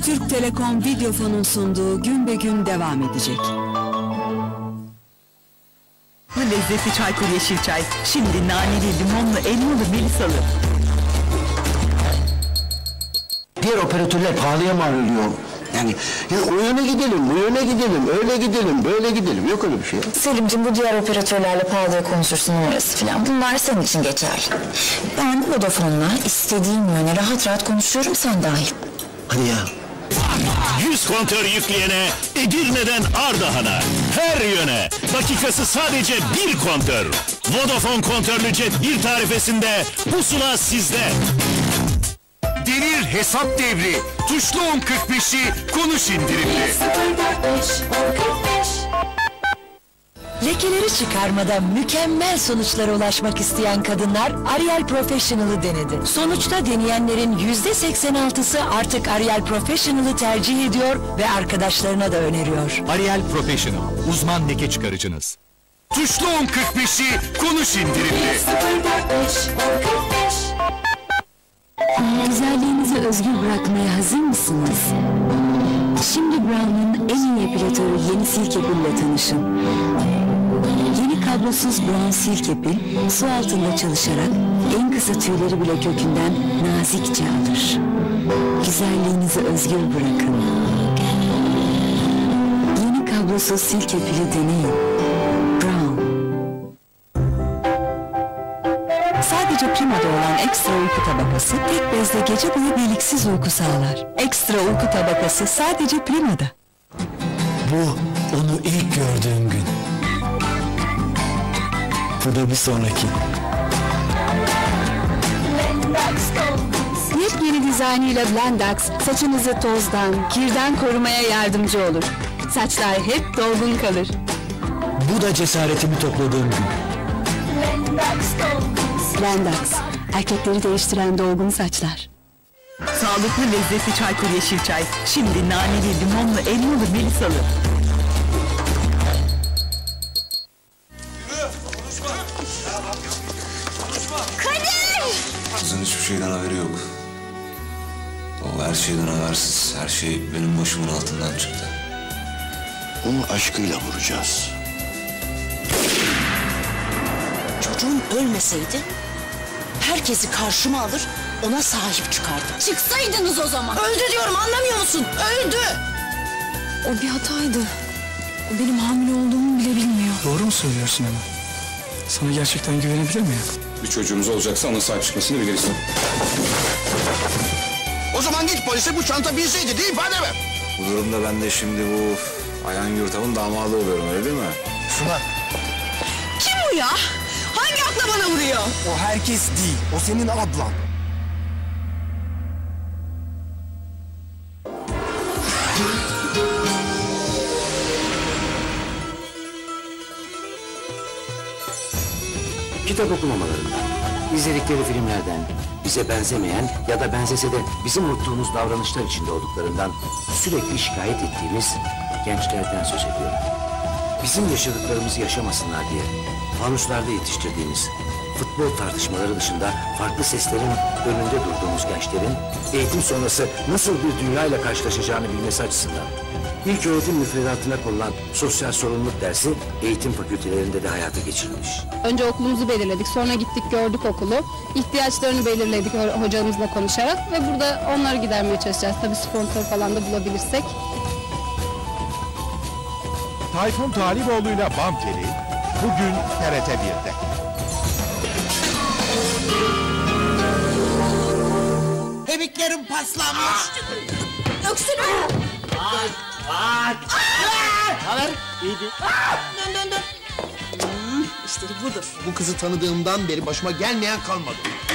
Türk Telekom Videofon'un sunduğu Gün be Gün devam edecek. Bu lezzetli Çaykur yeşil çay. Şimdi naneli, limonlu, elmalı, melisalı. Diğer operatörler pahalıya mal oluyor. Yani o yöne gidelim, bu yöne gidelim, öyle gidelim, böyle gidelim. Yok öyle bir şey. Selim'ciğim bu diğer operatörlerle pahalıya konuşursun numarası falan. Bunlar senin için geçerli. Ben Vodafone'la istediğim yöne rahat rahat konuşuyorum, sen dahil. Hadi ya. 100 kontör yükleyene, Edirne'den Ardahan'a, her yöne, dakikası sadece bir kontör. Vodafone kontörlü cep bir tarifesinde, pusula sizde. Denir hesap devri, tuşlu 10.45'i konuş indirimli. Lekeleri çıkarmadan mükemmel sonuçlara ulaşmak isteyen kadınlar Ariel Professional'ı denedi. Sonuçta deneyenlerin %86'sı artık Ariel Professional'ı tercih ediyor ve arkadaşlarına da öneriyor. Ariel Professional, uzman leke çıkarıcınız. Tuşlu 10.45'i konuş indirimli. Güzelliğinizi özgür bırakmaya hazır mısınız? Şimdi Brown'un en iyi epilatörü yeni Silkepil'le tanışın. Yeni kablosuz Brown Silkepil, su altında çalışarak en kısa tüyleri bile kökünden nazikçe alır. Güzelliğinizi özgür bırakın. Yeni kablosuz Silkepil'i deneyin. Brown. Sadece Prima'da olan ekstra uyku tabakası tek bezle gece boyu deliksiz uyku sağlar. Ekstra uyku tabakası sadece Prima'da. Bu onu ilk gördüğüm gün. Bu da bir sonraki. Yepyeni dizaynıyla Blendax saçınızı tozdan, kirden korumaya yardımcı olur. Saçlar hep dolgun kalır. Bu da cesaretimi topladığım gün. Blendax, erkekleri değiştiren dolgun saçlar. Sağlıklı lezzetli Çaykur yeşil çay. Şimdi naneli, limonlu, elmalı, melisalı. Kızın hiçbir şeyden haberi yok. O her şeyden habersiz. Her şey benim başımın altından çıktı. Onu aşkıyla vuracağız. Çocuğum ölmeseydi herkesi karşıma alır ona sahip çıkardım. Çıksaydınız o zaman. Öldü diyorum, anlamıyor musun? Öldü. O bir hataydı. O benim hamile olduğumu bile bilmiyor. Doğru mu söylüyorsun ama? Sana gerçekten güvenebilir miyim? Bir çocuğumuz olacaksa ona sahip çıkmasını biliriz. O zaman git polise, bu çanta bilseydi değil ifade ver. Bu durumda ben de şimdi bu Ayhan Yurtav'ın damadı oluyorum, öyle değil mi? Suna. Kim bu ya? Hangi akla bana vuruyor? O herkes değil, o senin ablan. Kitap okumamalarından, izledikleri filmlerden, bize benzemeyen ya da benzese de bizim unuttuğumuz davranışlar içinde olduklarından sürekli şikayet ettiğimiz gençlerden söz ediyorum. Bizim yaşadıklarımızı yaşamasınlar diye fanuslarda yetiştirdiğimiz, futbol tartışmaları dışında farklı seslerin önünde durduğumuz gençlerin eğitim sonrası nasıl bir dünyayla karşılaşacağını bilmesi açısından İlk öğretim müfredatına konulan sosyal sorumluluk dersi eğitim fakültelerinde de hayata geçirilmiş. Önce okulumuzu belirledik, sonra gittik gördük okulu. İhtiyaçlarını belirledik hocamızla konuşarak ve burada onları gidermeye çalışacağız. Tabii sponsor falan da bulabilirsek. Tayfun Taliboğlu'yla Bam Teli bugün TRT 1'de. Kemiklerim paslanmış. Öksürüyorum. Haber? İyiydi. Dön. İşte budur. Bu kızı tanıdığımdan beri başıma gelmeyen kalmadı.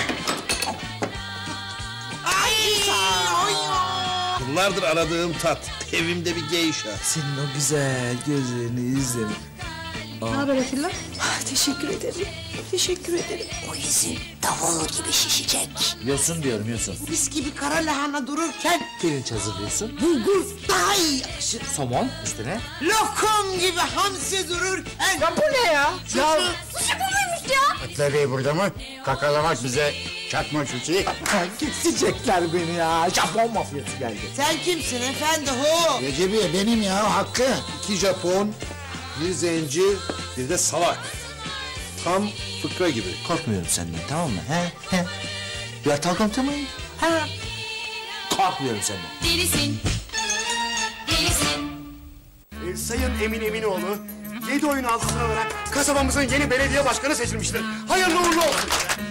Ay. Yıllardır aradığım tat. Evimde bir geisha. Senin o güzel gözlerini izledim. Ne haber Atilla? Teşekkür ederim. Teşekkür ederim. O izin davul gibi şişecek. Yosun diyorum yosun. Mis gibi kara lahana dururken Pirinç hazırlıyorsun. bulgur daha iyi yakışır. Somon üstüne. Lokum gibi hamsi dururken. Ya bu ne ya? Sushi bu muymuş? ya? Kutlar Bey burada mı? Kakalamak bize çakma çuçi. Kesecekler beni ya. Japon mafyası geldi. Sen kimsin efendi ho? Recebiye benim ya Hakkı. 2 Japon, bir zenci, bir de salak. Tam fıkra gibi. Korkmuyorum senden, tamam mı? He? You are talking to me? He? Korkmuyorum senden. Delisin. Sayın Emin Eminoğlu, 7 oyun altısını alarak kasabamızın yeni belediye başkanı seçilmiştir. Hayırlı uğurlu olsun.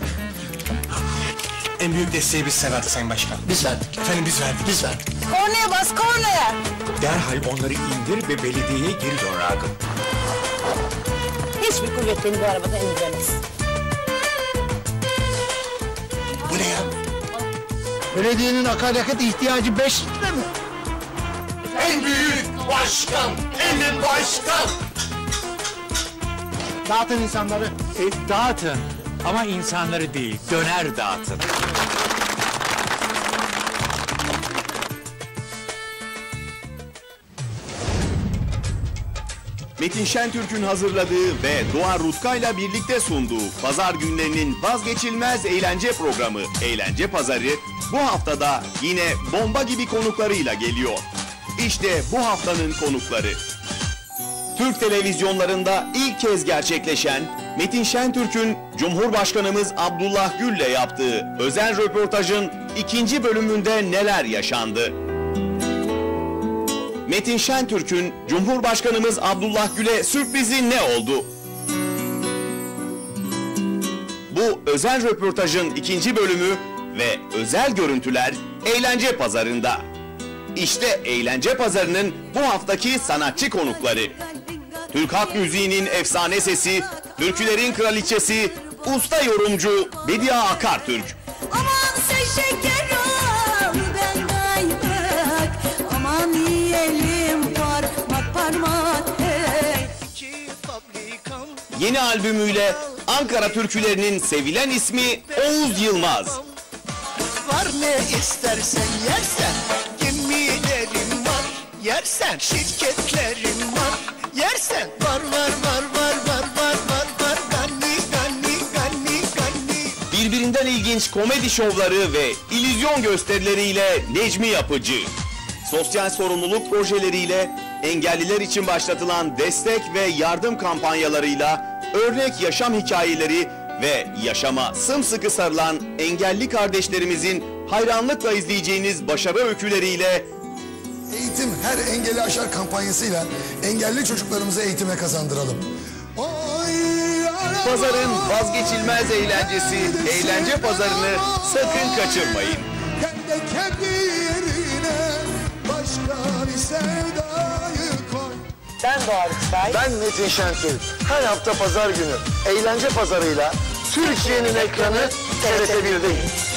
En büyük desteği biz verdik Sayın Başkan. Biz verdik. Efendim biz verdik. Biz verdik. Kornaya bas kornaya. Derhal onları indir ve belediyeye geri dön Ragıp. Hiçbir kuvvet beni bu arabadan indiremez. Bu ne ya? Belediyenin akaryakıt ihtiyacı 5 litre mi? En büyük başkan, Emin Başkan. Dağıtın insanları. Dağıtın ama insanları değil, döner dağıtın. Metin Şentürk'ün hazırladığı ve Doğan Rutkay'la birlikte sunduğu Pazar günlerinin vazgeçilmez eğlence programı Eğlence Pazarı bu haftada yine bomba gibi konuklarıyla geliyor. İşte bu haftanın konukları. Türk televizyonlarında ilk kez gerçekleşen Metin Şentürk'ün Cumhurbaşkanımız Abdullah Gül'le yaptığı özel röportajın 2. bölümünde neler yaşandı? Metin Şentürk'ün Cumhurbaşkanımız Abdullah Gül'e sürprizi ne oldu? Bu özel röportajın 2. bölümü ve özel görüntüler Eğlence Pazarı'nda. İşte Eğlence Pazarı'nın bu haftaki sanatçı konukları. Türk halk müziğinin efsane sesi, türkülerin kraliçesi, usta yorumcu Bediye Akartürk. Aman sen şekerim ben kaymak. Aman yiyelim parmak parmak hey. Yeni albümüyle Ankara türkülerinin sevilen ismi Oğuz Yılmaz. Var ne istersen yersen, gemilerim var, yersen şirketlerim var, yersen var ganni. Birbirinden ilginç komedi şovları ve illüzyon gösterileriyle Necmi Yapıcı. Sosyal sorumluluk projeleriyle engelliler için başlatılan destek ve yardım kampanyalarıyla örnek yaşam hikayeleri ve yaşama sımsıkı sarılan engelli kardeşlerimizin hayranlıkla izleyeceğiniz başarı öyküleriyle Eğitim her engeli aşar kampanyasıyla engelli çocuklarımızı eğitime kazandıralım. Pazarın vazgeçilmez eğlencesi Eğlence Pazarı'nı sakın kaçırmayın. Kendi yerine başka bir sevdayı koy. Ben Doğa Rutkay. Ben Metin Şentürk. Her hafta pazar günü Eğlence Pazarı'yla Türkiye'nin ekranı TRT 1'deyim.